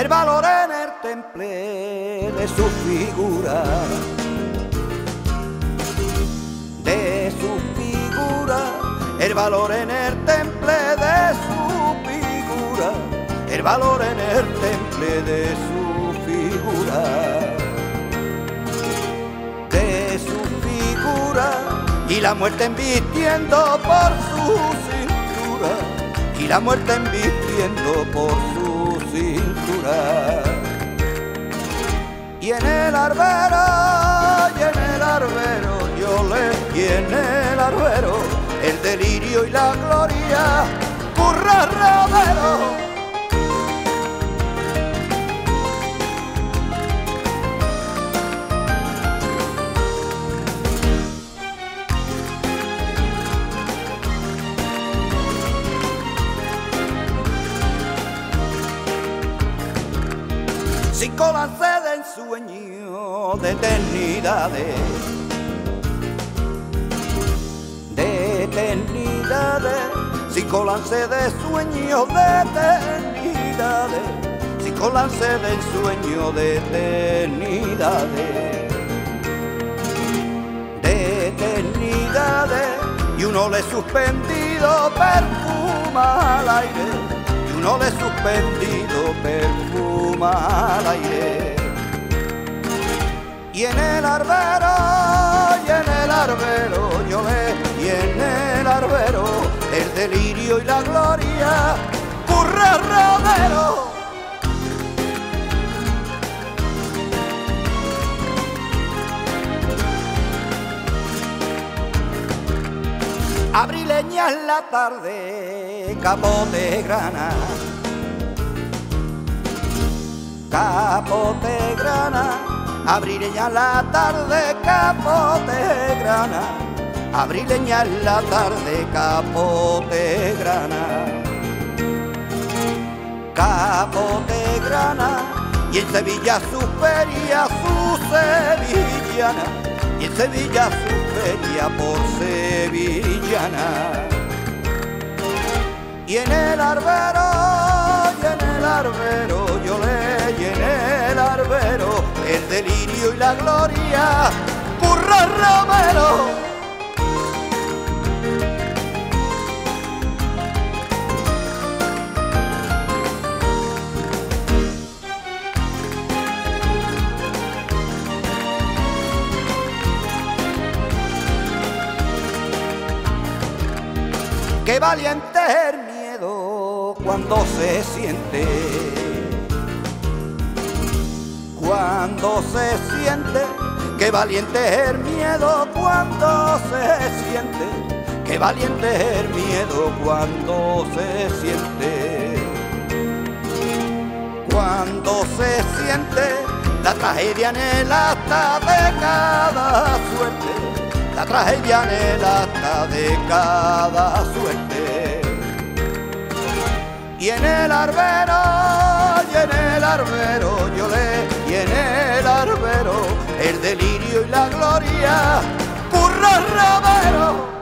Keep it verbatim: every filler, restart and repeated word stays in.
el valor en el temple de su figura, de su figura, el valor en el temple de su figura, el valor en el temple de su figura, de su figura, y la muerte embistiendo por su cintura, y la muerte embistiendo por su cintura. Y en el arbero, y en el arbero, yo le, y en el arbero, el delirio y la gloria, Curro Romero. Cinco lances de ensueño, de eternidades, de eternidades, cinco lances de sueño, de eternidades, cinco lances de ensueño, de eternidades, de eternidades, y uno le suspendido perfuma al aire, y uno le suspendido perfuma al aire. Y en el arbero, y en el arbero, yo le, y en el arbero, el delirio y la gloria, Curro Romero. Abrileña en la tarde, capote grana, capote grana, abrileña en la tarde, capote grana, abrileña en la tarde, capote grana, capote grana, y en Sevilla su feria, su sevillana, y en Sevilla su feria por sevillana. Y en el arbero, y en el arbero, yo le, y en el arbero, el delirio y la gloria, Curro Romero. Qué valiente es el miedo cuando se siente, cuando se siente. Qué valiente es el miedo cuando se siente, qué valiente es el miedo cuando se siente. Cuando se siente la tragedia en el acta de cada suerte, la tragedia en el acta de cada suerte. Y en el arbero, y en el arbero, yo le, y en el arbero, el delirio y la gloria, Curro Romero.